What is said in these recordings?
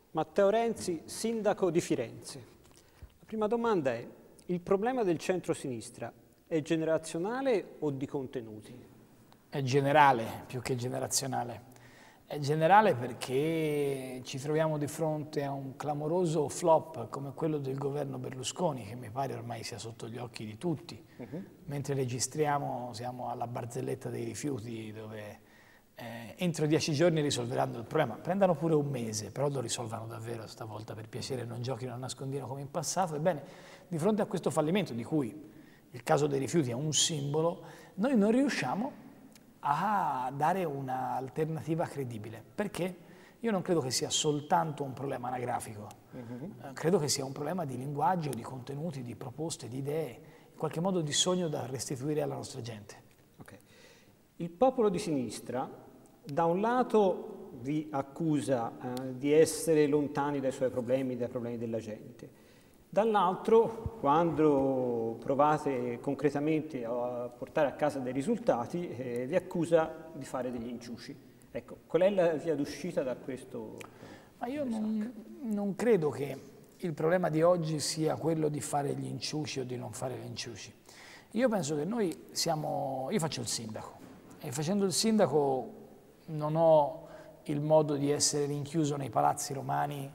Matteo Renzi, sindaco di Firenze. La prima domanda è: il problema del centro-sinistra è generazionale o di contenuti? È generale più che generazionale. È generale perché ci troviamo di fronte a un clamoroso flop come quello del governo Berlusconi, che mi pare ormai sia sotto gli occhi di tutti. Mentre registriamo siamo alla barzelletta dei rifiuti, dove entro 10 giorni risolveranno il problema. Prendano pure un mese, però lo risolvano davvero stavolta, per piacere, non giochino a nascondino come in passato. Ebbene, di fronte a questo fallimento, di cui il caso dei rifiuti è un simbolo, noi non riusciamo a dare un'alternativa credibile. Perché? Io non credo che sia soltanto un problema anagrafico, credo che sia un problema di linguaggio, di contenuti, di proposte, di idee, in qualche modo di sogno da restituire alla nostra gente. Okay. Il popolo di sinistra, da un lato, vi accusa di essere lontani dai suoi problemi, dai problemi della gente. Dall'altro, quando provate concretamente a portare a casa dei risultati, vi accusa di fare degli inciuci. Ecco, qual è la via d'uscita da questo? Ma io non credo che il problema di oggi sia quello di fare gli inciuci o di non fare gli inciuci. Io penso che io faccio il sindaco e facendo il sindaco non ho il modo di essere rinchiuso nei palazzi romani.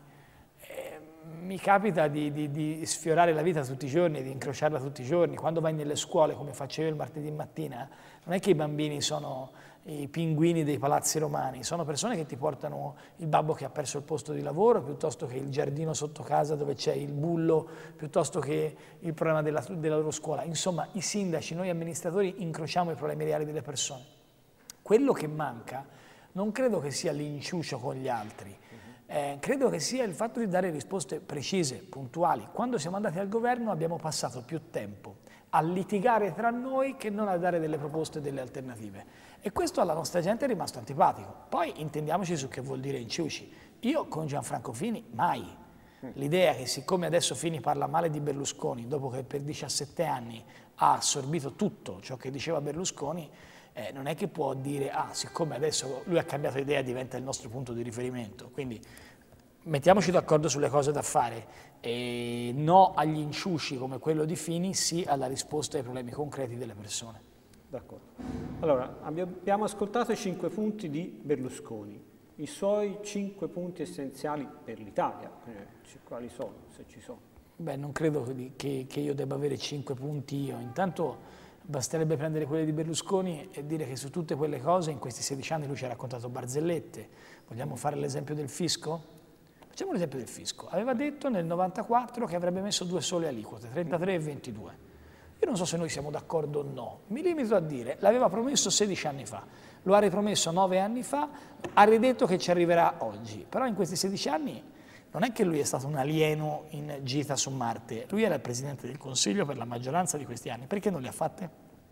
Mi capita di sfiorare la vita tutti i giorni, di incrociarla tutti i giorni. Quando vai nelle scuole, come faccio io il martedì mattina, non è che i bambini sono i pinguini dei palazzi romani, sono persone che ti portano il babbo che ha perso il posto di lavoro, piuttosto che il giardino sotto casa dove c'è il bullo, piuttosto che il problema della loro scuola. Insomma, i sindaci, noi amministratori, incrociamo i problemi reali delle persone. Quello che manca non credo che sia l'inciucio con gli altri, credo che sia il fatto di dare risposte precise, puntuali. Quando siamo andati al governo abbiamo passato più tempo a litigare tra noi che non a dare delle proposte e delle alternative. E questo alla nostra gente è rimasto antipatico. Poi intendiamoci su che vuol dire inciuci. Io con Gianfranco Fini mai. L'idea che siccome adesso Fini parla male di Berlusconi, dopo che per 17 anni ha assorbito tutto ciò che diceva Berlusconi, non è che può dire, siccome adesso lui ha cambiato idea diventa il nostro punto di riferimento. Quindi mettiamoci d'accordo sulle cose da fare, e no agli inciuci come quello di Fini, sì alla risposta ai problemi concreti delle persone. D'accordo. Allora, abbiamo ascoltato i 5 punti di Berlusconi, i suoi 5 punti essenziali per l'Italia, quali sono, se ci sono? Beh, non credo che io debba avere 5 punti io, intanto basterebbe prendere quelli di Berlusconi e dire che su tutte quelle cose in questi 16 anni lui ci ha raccontato barzellette. Vogliamo fare l'esempio del fisco? Facciamo l'esempio del fisco. Aveva detto nel 94 che avrebbe messo 2 sole aliquote, 33 e 22. Io non so se noi siamo d'accordo o no, mi limito a dire, l'aveva promesso 16 anni fa, lo ha ripromesso 9 anni fa, ha ridetto che ci arriverà oggi, però in questi 16 anni non è che lui è stato un alieno in gita su Marte, lui era il Presidente del Consiglio per la maggioranza di questi anni, perché non le ha fatte?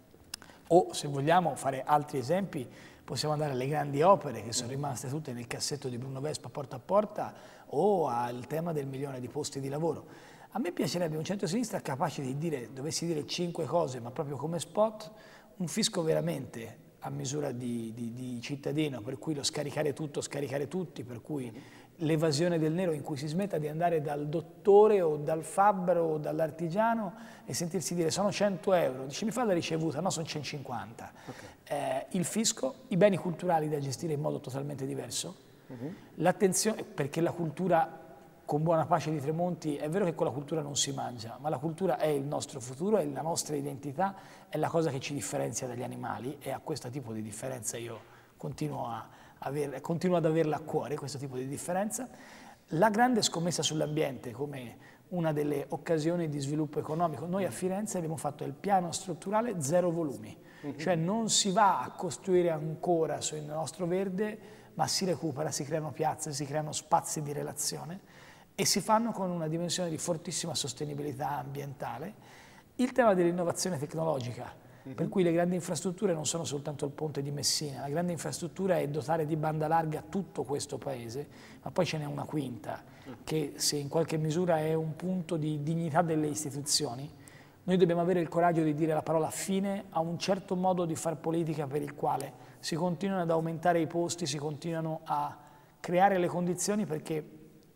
O se vogliamo fare altri esempi, possiamo andare alle grandi opere che sono rimaste tutte nel cassetto di Bruno Vespa porta a porta, o al tema del 1 milione di posti di lavoro. A me piacerebbe un centro-sinistra capace di dire, dovessi dire 5 cose, ma proprio come spot, un fisco veramente a misura di cittadino, per cui lo scaricare tutto, scaricare tutti, per cui l'evasione del nero, in cui si smetta di andare dal dottore o dal fabbro o dall'artigiano e sentirsi dire sono 100 euro, dice mi fa la ricevuta, no sono 150. Okay. Il fisco, i beni culturali da gestire in modo totalmente diverso, l'attenzione, perché la cultura, con buona pace di Tremonti, è vero che con la cultura non si mangia, ma la cultura è il nostro futuro, è la nostra identità, è la cosa che ci differenzia dagli animali, e a questo tipo di differenza io continuo ad averla a cuore, questo tipo di differenza. La grande scommessa sull'ambiente come una delle occasioni di sviluppo economico. Noi a Firenze abbiamo fatto il piano strutturale 0 volumi, cioè non si va a costruire ancora sul nostro verde, ma si recupera, si creano piazze, si creano spazi di relazione e si fanno con una dimensione di fortissima sostenibilità ambientale. Il tema dell'innovazione tecnologica, per cui le grandi infrastrutture non sono soltanto il ponte di Messina, la grande infrastruttura è dotare di banda larga tutto questo paese, ma poi ce n'è una quinta, che se in qualche misura è un punto di dignità delle istituzioni, noi dobbiamo avere il coraggio di dire la parola fine a un certo modo di far politica per il quale si continuano ad aumentare i posti, si continuano a creare le condizioni perché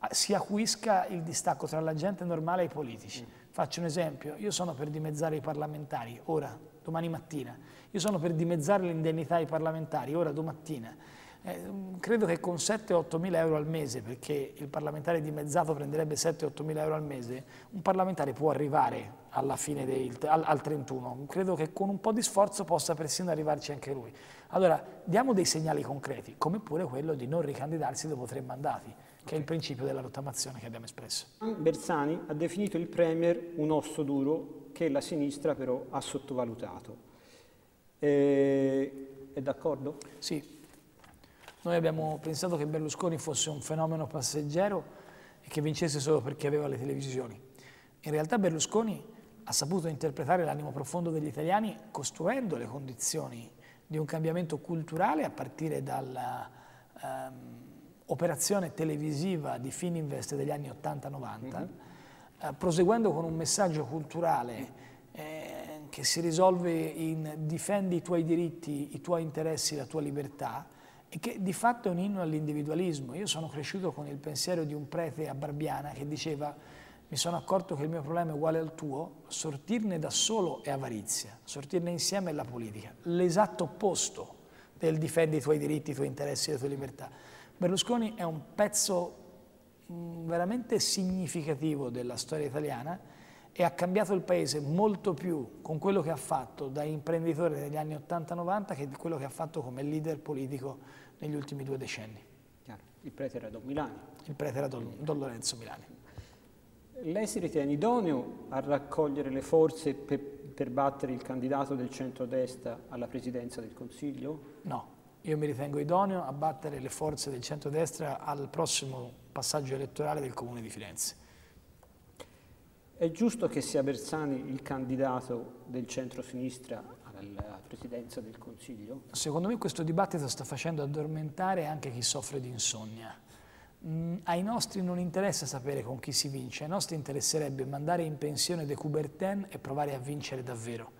si acuisca il distacco tra la gente normale e i politici. Faccio un esempio, io sono per dimezzare i parlamentari, ora, domani mattina. Io sono per dimezzare le indennità ai parlamentari, ora, domattina. Credo che con 7-8 mila euro al mese, perché il parlamentare dimezzato prenderebbe 7-8 mila euro al mese, un parlamentare può arrivare alla fine al 31. Credo che con un po' di sforzo possa persino arrivarci anche lui. Allora, diamo dei segnali concreti, come pure quello di non ricandidarsi dopo 3 mandati, che è il principio della rottamazione che abbiamo espresso. Bersani ha definito il Premier un osso duro che la sinistra però ha sottovalutato. È d'accordo? Sì. Noi abbiamo pensato che Berlusconi fosse un fenomeno passeggero e che vincesse solo perché aveva le televisioni. In realtà Berlusconi ha saputo interpretare l'animo profondo degli italiani costruendo le condizioni di un cambiamento culturale a partire dalla operazione televisiva di Fininvest degli anni 80-90, proseguendo con un messaggio culturale che si risolve in difendi i tuoi diritti, i tuoi interessi, la tua libertà, e che di fatto è un inno all'individualismo. Io sono cresciuto con il pensiero di un prete a Barbiana che diceva: mi sono accorto che il mio problema è uguale al tuo, sortirne da solo è avarizia, sortirne insieme è la politica, l'esatto opposto del difendi i tuoi diritti, i tuoi interessi, le tue libertà. Berlusconi è un pezzo veramente significativo della storia italiana e ha cambiato il paese molto più con quello che ha fatto da imprenditore negli anni 80-90 che di quello che ha fatto come leader politico negli ultimi 2 decenni. Chiaro. Il prete era Don Milani. Il prete era Don Lorenzo Milani. Lei si ritiene idoneo a raccogliere le forze per battere il candidato del centrodestra alla presidenza del Consiglio? No, io mi ritengo idoneo a battere le forze del centrodestra al prossimo passaggio elettorale del Comune di Firenze. È giusto che sia Bersani il candidato del centro-sinistra alla presidenza del Consiglio? Secondo me questo dibattito sta facendo addormentare anche chi soffre di insonnia. Ai nostri non interessa sapere con chi si vince, ai nostri interesserebbe mandare in pensione De Coubertin e provare a vincere davvero.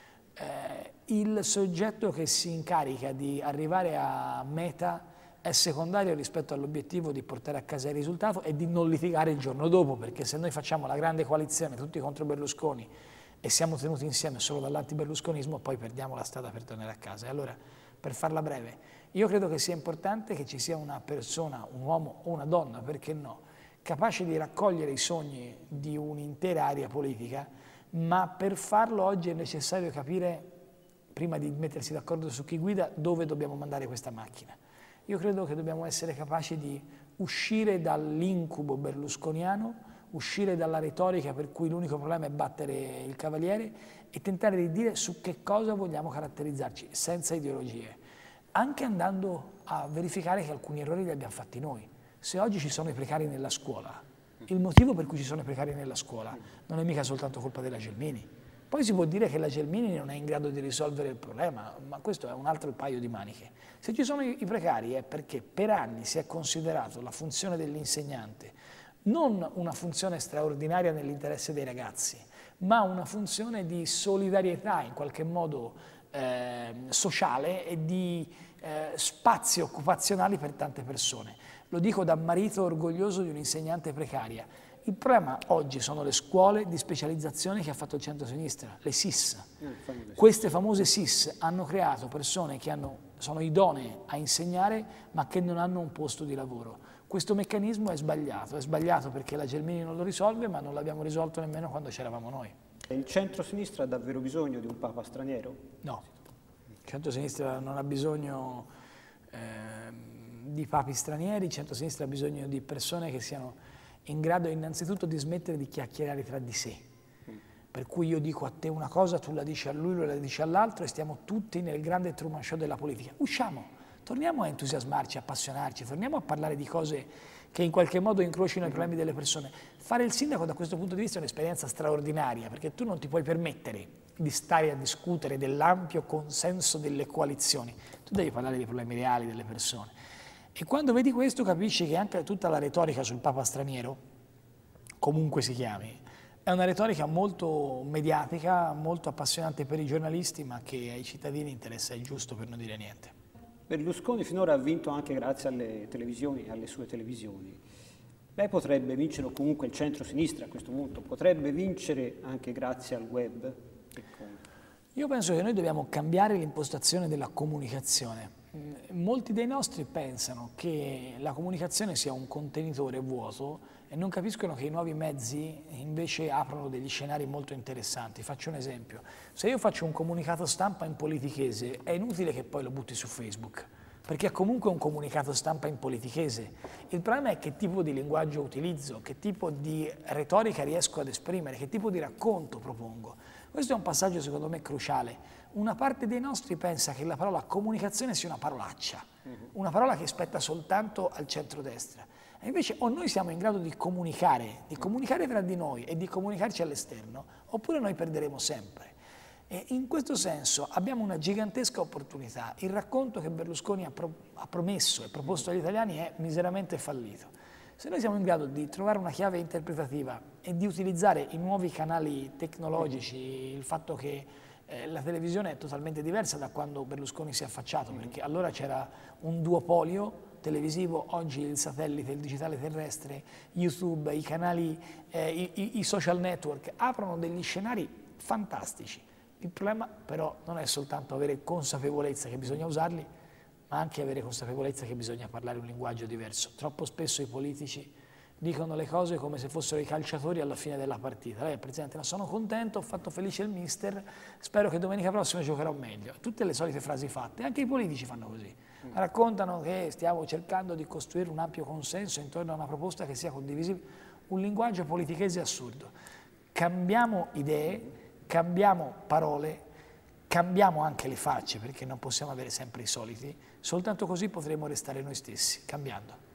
Il soggetto che si incarica di arrivare a meta è secondario rispetto all'obiettivo di portare a casa il risultato e di non litigare il giorno dopo, perché se noi facciamo la grande coalizione tutti contro Berlusconi e siamo tenuti insieme solo dall'antiberlusconismo, poi perdiamo la strada per tornare a casa. E allora, per farla breve, io credo che sia importante che ci sia una persona, un uomo o una donna, perché no, capace di raccogliere i sogni di un'intera area politica, ma per farlo oggi è necessario capire, prima di mettersi d'accordo su chi guida, dove dobbiamo mandare questa macchina. Io credo che dobbiamo essere capaci di uscire dall'incubo berlusconiano, uscire dalla retorica per cui l'unico problema è battere il cavaliere e tentare di dire su che cosa vogliamo caratterizzarci, senza ideologie, anche andando a verificare che alcuni errori li abbiamo fatti noi. Se oggi ci sono i precari nella scuola, il motivo per cui ci sono i precari nella scuola non è mica soltanto colpa della Gelmini. Poi si può dire che la Gelmini non è in grado di risolvere il problema, ma questo è un altro paio di maniche. Se ci sono i precari è perché per anni si è considerato la funzione dell'insegnante non una funzione straordinaria nell'interesse dei ragazzi, ma una funzione di solidarietà in qualche modo sociale e di spazi occupazionali per tante persone. Lo dico da marito orgoglioso di un'insegnante precaria. Il problema oggi sono le scuole di specializzazione che ha fatto il centro-sinistra, le SIS. Queste famose SIS hanno creato persone che sono idonee a insegnare ma che non hanno un posto di lavoro. Questo meccanismo è sbagliato perché la Gelmini non lo risolve, ma non l'abbiamo risolto nemmeno quando c'eravamo noi. Il centro-sinistra ha davvero bisogno di un papa straniero? No, il centro-sinistra non ha bisogno di papi stranieri, il centro-sinistra ha bisogno di persone che siano in grado innanzitutto di smettere di chiacchierare tra di sé. Per cui io dico a te una cosa, tu la dici a lui, lui la dice all'altro e stiamo tutti nel grande Truman Show della politica. Usciamo, torniamo a entusiasmarci, appassionarci, torniamo a parlare di cose che in qualche modo incrocino i problemi delle persone. Fare il sindaco da questo punto di vista è un'esperienza straordinaria, perché tu non ti puoi permettere di stare a discutere dell'ampio consenso delle coalizioni. Tu devi parlare dei problemi reali delle persone. E quando vedi questo capisci che anche tutta la retorica sul papa straniero, comunque si chiami, è una retorica molto mediatica, molto appassionante per i giornalisti, ma che ai cittadini interessa il giusto per non dire niente. Berlusconi finora ha vinto anche grazie alle televisioni, alle sue televisioni. Lei potrebbe vincere, o comunque il centro-sinistra a questo punto, potrebbe vincere anche grazie al web? Io penso che noi dobbiamo cambiare l'impostazione della comunicazione. Molti dei nostri pensano che la comunicazione sia un contenitore vuoto e non capiscono che i nuovi mezzi invece aprono degli scenari molto interessanti. Faccio un esempio. Se io faccio un comunicato stampa in politichese, è inutile che poi lo butti su Facebook, perché è comunque un comunicato stampa in politichese. Il problema è che tipo di linguaggio utilizzo, che tipo di retorica riesco ad esprimere, che tipo di racconto propongo. Questo è un passaggio secondo me cruciale. Una parte dei nostri pensa che la parola comunicazione sia una parolaccia, una parola che spetta soltanto al centrodestra. E invece o noi siamo in grado di comunicare tra di noi e di comunicarci all'esterno, oppure noi perderemo sempre. E in questo senso abbiamo una gigantesca opportunità. Il racconto che Berlusconi ha promesso e proposto agli italiani è miseramente fallito. Se noi siamo in grado di trovare una chiave interpretativa e di utilizzare i nuovi canali tecnologici, il fatto che la televisione è totalmente diversa da quando Berlusconi si è affacciato, perché allora c'era un duopolio televisivo, oggi il satellite, il digitale terrestre, YouTube, i canali, i social network aprono degli scenari fantastici. Il problema però non è soltanto avere consapevolezza che bisogna usarli, ma anche avere consapevolezza che bisogna parlare un linguaggio diverso. Troppo spesso i politici dicono le cose come se fossero i calciatori alla fine della partita. Lei, Presidente, no, sono contento, ho fatto felice il mister, spero che domenica prossima giocherò meglio. Tutte le solite frasi fatte, anche i politici fanno così. Raccontano che stiamo cercando di costruire un ampio consenso intorno a una proposta che sia condivisibile. Un linguaggio politichese assurdo. Cambiamo idee, cambiamo parole, cambiamo anche le facce, perché non possiamo avere sempre i soliti, soltanto così potremo restare noi stessi, cambiando.